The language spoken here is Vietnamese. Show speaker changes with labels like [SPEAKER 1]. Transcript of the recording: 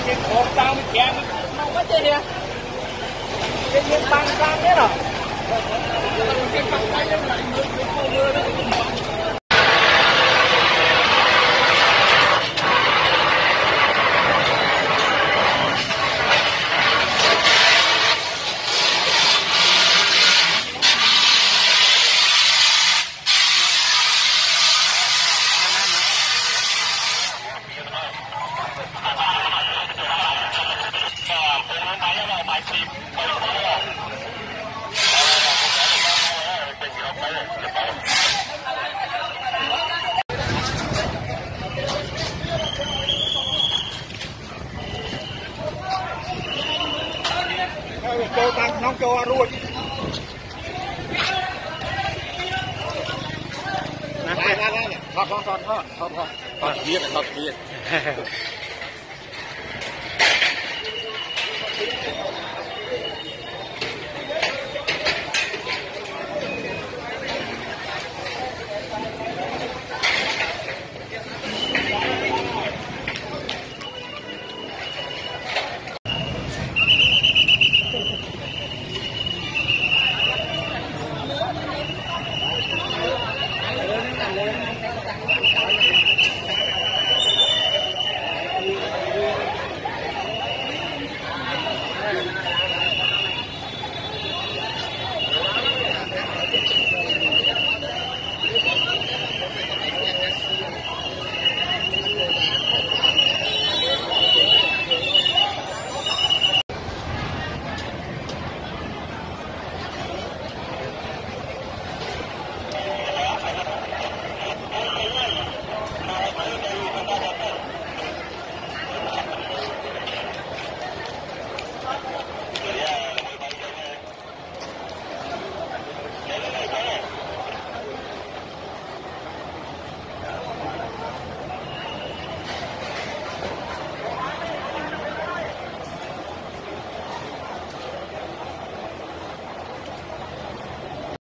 [SPEAKER 1] cái cột tao chèn nó có chơi nè cái băng băng đấy rồi cái băng tay nó lại mưa đó. Cô tăng nóng cho ruột nè nè nè nè thọt thọt thọt thọt thọt thọt thọt kia thọt kia